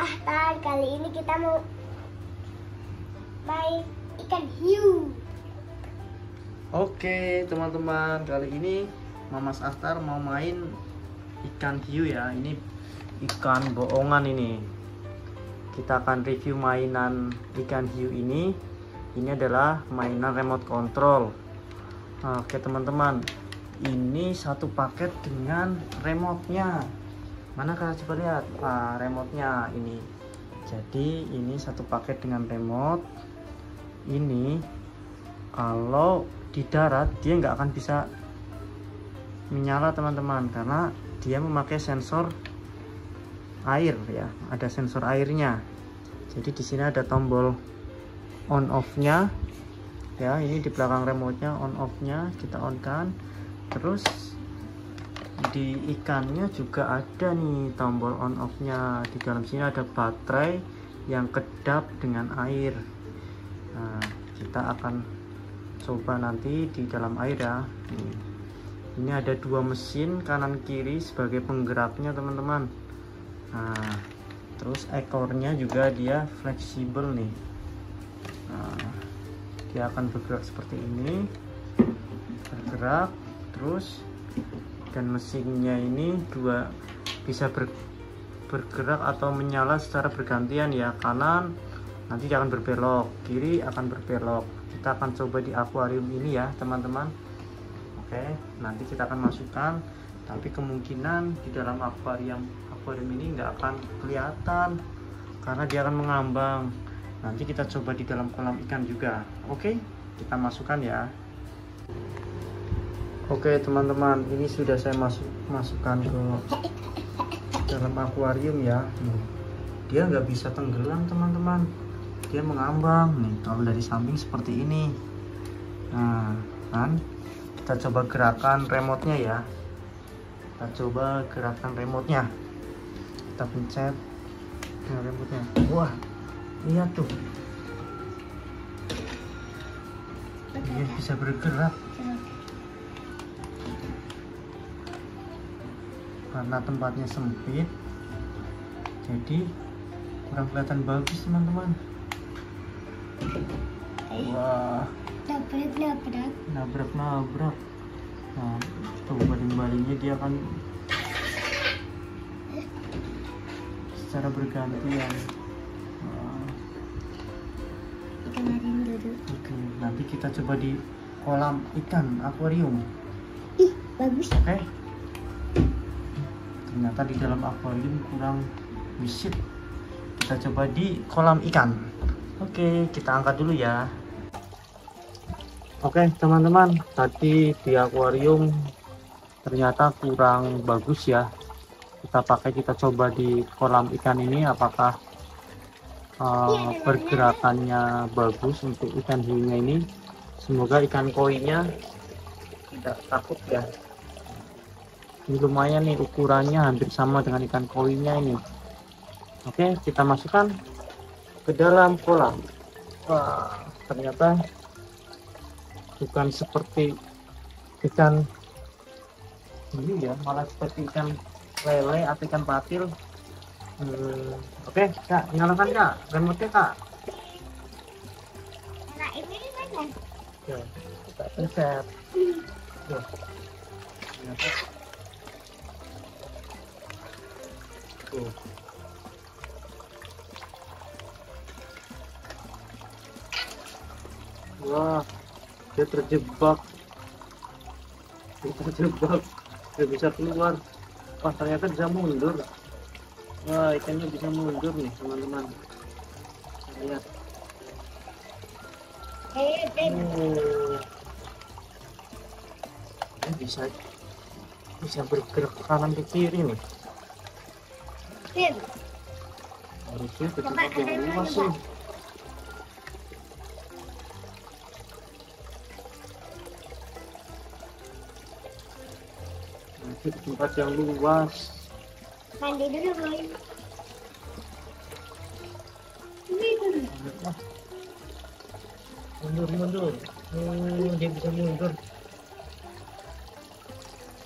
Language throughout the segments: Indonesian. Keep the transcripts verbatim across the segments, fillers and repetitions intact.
Ahtar. Kali ini kita mau main ikan hiu. Oke teman-teman, kali ini Mamas Ahtar mau main ikan hiu ya. Ini ikan bohongan ini. Kita akan review mainan ikan hiu ini. Ini adalah mainan remote control. Oke teman-teman, ini satu paket dengan remote-nya. Mana kak, coba lihat. Ah, remote-nya ini. Jadi ini satu paket dengan remote. Ini kalau di darat dia nggak akan bisa menyala teman-teman, karena dia memakai sensor air ya. Ada sensor airnya. Jadi di sini ada tombol on off-nya ya. Ini di belakang remote-nya on off-nya kita on kan. Terus di ikannya juga ada nih tombol on off-nya. Di dalam sini ada baterai yang kedap dengan air. Nah, kita akan coba nanti di dalam air ya. Nih. Ini ada dua mesin kanan kiri sebagai penggeraknya teman-teman. Nah, terus ekornya juga dia fleksibel nih. Nah, dia akan bergerak seperti ini, bergerak terus. Dan mesinnya ini dua bisa ber, bergerak atau menyala secara bergantian ya. Kanan nanti dia akan berbelok, kiri akan berbelok. Kita akan coba di akuarium ini ya teman-teman. Oke, nanti kita akan masukkan, tapi kemungkinan di dalam akuarium akuarium ini nggak akan kelihatan karena dia akan mengambang. Nanti kita coba di dalam kolam ikan juga. Oke, kita masukkan ya. Oke teman-teman, ini sudah saya masuk masukkan ke dalam akuarium ya. Nih, dia nggak bisa tenggelam teman-teman, dia mengambang nih. Kalau dari samping seperti ini. Nah kan, kita coba gerakan remote-nya ya. Kita coba gerakan remote-nya. Kita pencet nah, remote-nya. Wah, lihat tuh, dia bisa bergerak. Karena tempatnya sempit, jadi kurang kelihatan bagus teman-teman. Wah, Nabrak nabrak. nabrak nabrak. Nah, tuh baling-balingnya dia akan secara bergantian. Nah, Kemarin dulu. oke, nanti kita coba di kolam ikan akuarium. Ih, bagus. Oke. Ternyata di dalam akuarium kurang wisit. Kita coba di kolam ikan. Oke, kita angkat dulu ya. Oke teman-teman, tadi di akuarium ternyata kurang bagus ya. Kita pakai, kita coba di kolam ikan ini apakah uh, pergerakannya bagus untuk ikan hiunya ini. Semoga ikan koinya tidak takut ya. Ini lumayan nih, ukurannya hampir sama dengan ikan koinya ini. Oke, kita masukkan ke dalam kolam. Wah, ternyata bukan seperti ikan ini ya, malah seperti ikan lele atau ikan patil. Hmm, oke kak, nyalakan kak remote-nya kak. Nah, ini mana? Ya, kita pencet. Tuh. Ternyata tuh. Wah, dia terjebak. Dia terjebak. Dia bisa keluar. Wah, ternyata bisa mundur. Wah, ikannya bisa mundur nih teman-teman. Lihat. Eh, eh. Oh. Dia bisa bisa bergerak ke kanan ke kiri nih. Tim. Harusnya ke tempat yang luas sih. Nanti ke tempat yang luas. Mandi dulu, boy. Ini dulu. Mundur, mundur. Oh, dia bisa mundur.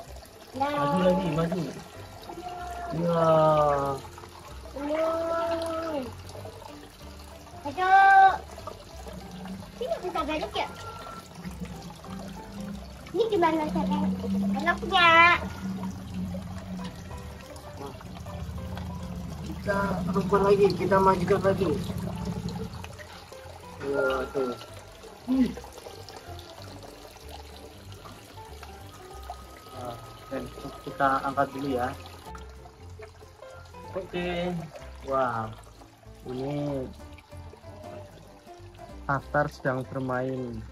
Maju Nah. lagi, maju. Ya. Wow. Aduh. Ini bisa balik ya? Ini gimana cara enaknya? Kita rubah lagi, kita majukan lagi. Wah, tuh. Hmm. Nah, dan kita angkat dulu ya. Oke. Wow. Ini Aftar sedang bermain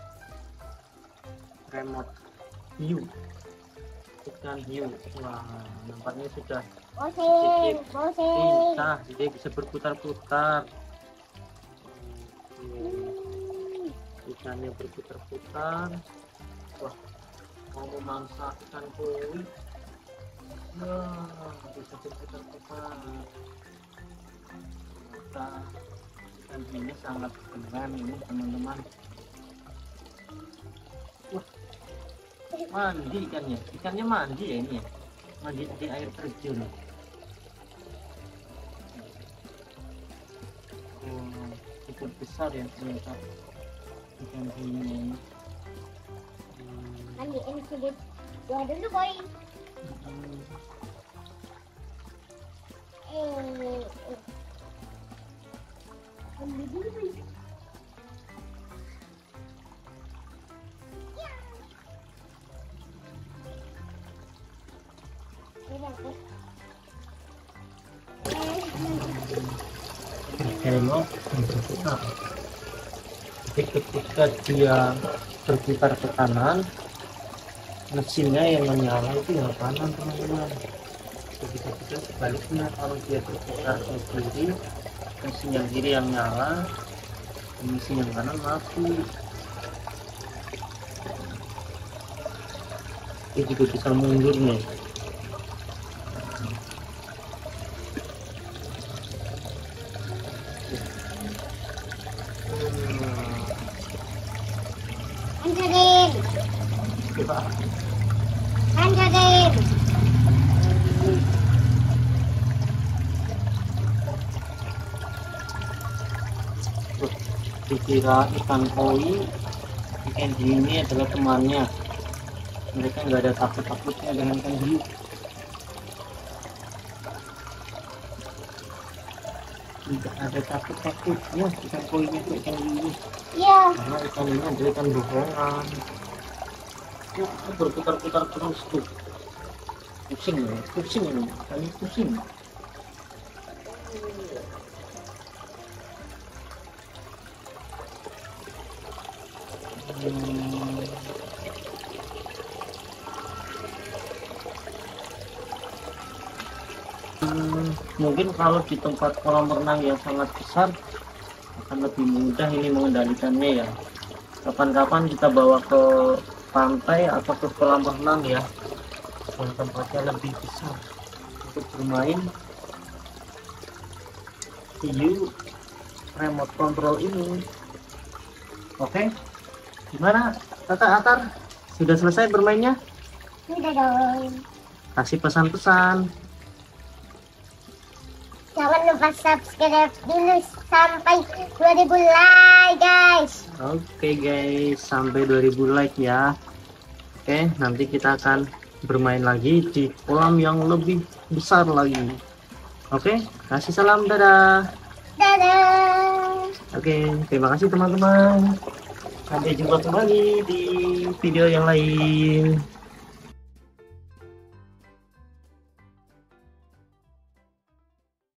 remote view, ikan hiu. Wah, nampaknya sudah Bosen, bosen. bisa, dia bisa berputar-putar. Hmm. Ikannya berputar-putar. Wah, mau memangsa ikan koi. Wah, bisa berputar-putar. Ternyata ikan ini sangat keren ini teman-teman. Wah, mandi ikannya, ikannya mandi ya ini ya, mandi di air terjun. Oh, cukup besar ya ternyata ikan ini. Hmm. Mandiin sedikit. Dua dulu boy. Hmm. Eh, eh. Mandi dulu boy. Ya. Ini aku. Hello, berputar. Jadi ketika dia berputar ke kanan, mesinnya yang menyala itu yang kanan teman-teman. Begitu juga sebaliknya, kalau dia berputar ke kiri, mesin yang kiri yang nyala, mesin yang kanan mati. Dia juga bisa mundur nih. Anjarin, Coba. anjarin. Dikira ikan koi, ikan hiu ini adalah temannya. Mereka nggak ada takut-takutnya dengan ikan hiu. Tidak ada takut-takutnya ikan koi itu ikan hiu. Iya. Karena ikan ini adalah ikan bohongan. Ya, berputar-putar terus tuh. Pusing ya, pusing ini, kali pusing. Hmm. Hmm, mungkin kalau di tempat kolam renang yang sangat besar akan lebih mudah ini mengendalikannya ya. Kapan-kapan kita bawa ke pantai atau ke kolam renang ya, yang tempatnya lebih besar untuk bermain hiu remote control ini. Oke, gimana Tata Atar? Sudah selesai bermainnya? Udah dong. Kasih pesan-pesan. Jangan lupa subscribe dulu sampai dua ribu like guys. Oke guys, sampai dua ribu like ya. Oke, nanti kita akan bermain lagi di kolam yang lebih besar lagi. Oke, kasih salam, dadah. Dadah. Oke, terima kasih teman-teman. Sampai jumpa kembali di video yang lain.